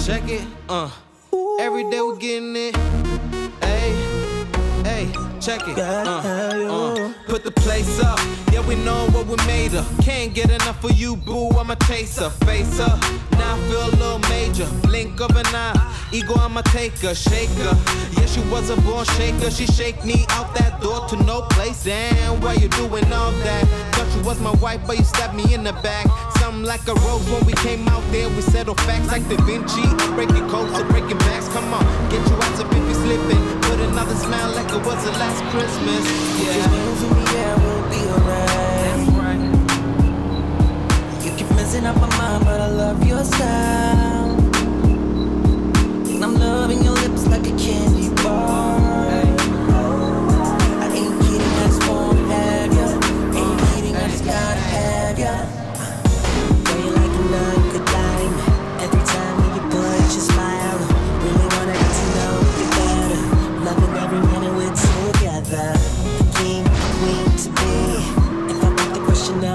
Check it, every day we're getting it. Hey, check it, put the place up. Yeah, we know what we made her. Can't get enough of you, boo. I'm a taster, face her. Now I feel a little major. Blink of an eye, ego I'ma take her, shake her. Yeah, she was a born shaker. She shake me out that door to no place. Damn, why you doing all that? Thought you was my wife, but you stabbed me in the back. Something like a rose when we came out there. We settle facts like Da Vinci. Breaking codes or breaking backs. Come on, get your ass up if you're slipping. Put another smile like it was the last Christmas. Yeah. Just move for me, yeah, we'll be alright. That's right. You keep messing up my mind, but I love your style. And I'm loving your lips like a candy bar. I ain't kidding, I just won't have ya. Ain't kidding, I just gotta have ya. Girl, you like a diamond. Every time you put your smile, really wanna get to know you better. Loving every minute we're together. The king, queen to be. If I put the question up,